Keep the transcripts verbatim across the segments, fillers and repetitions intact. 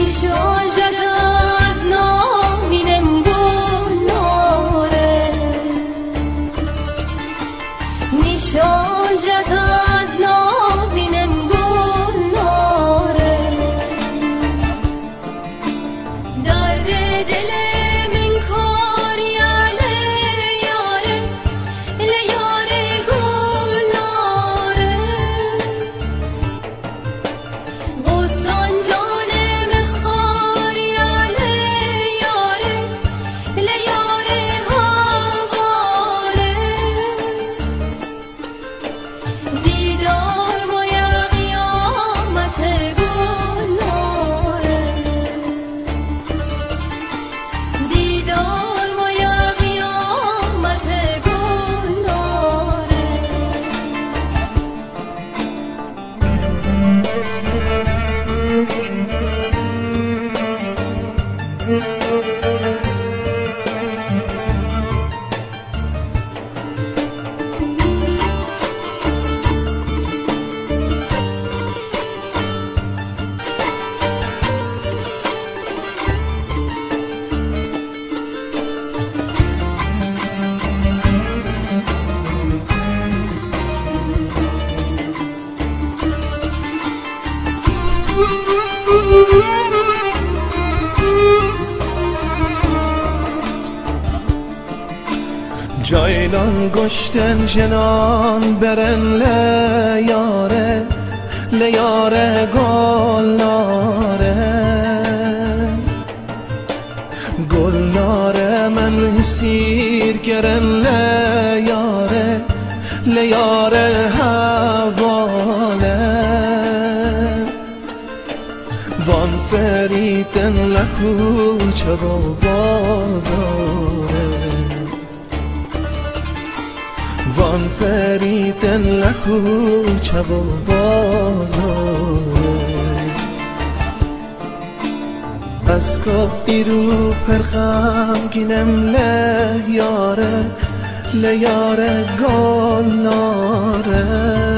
نشان جدد نامینم گلاره نشان جدد نامینم گلاره درد دل من کاریاله یاره لیاره گلاره غصان جانم خاریاله یاره لیاره حواله دیدار مایا قیامت گلاره دیدار مایا قیامت گلاره Caylan goşten jenan beren le yare le yare gollare gollare men sir keren le yare le yare havale van feriten la kucha do bazare وان فریتن لکو چب و بازاره از که ایرو پرخم گینم له یاره له یاره گلاره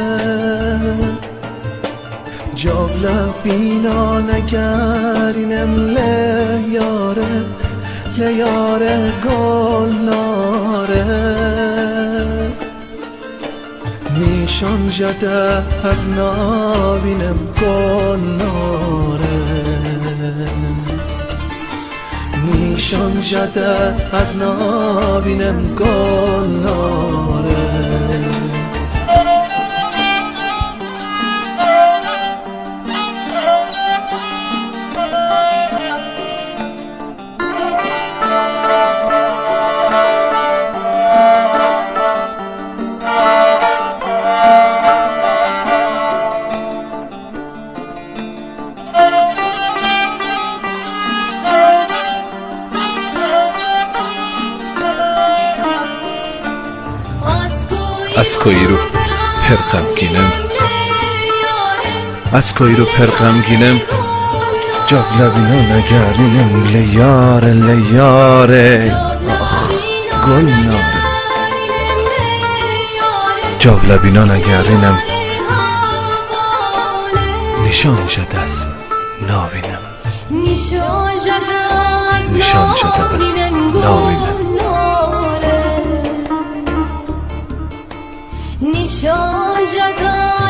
جاولا بینا نگرینم له یاره له یاره گلاره نیشان جده از نابینم گلاره نیشان جده از نابینم گلاره از کویرو پرقم گینم از کویرو پرقم گینم جاگلابینا نگرینم لیاره لیاره آخ گلناره جاگلابینا نگرینم نشان شده از ناوینم نشان شده از ناوینم نشان جدا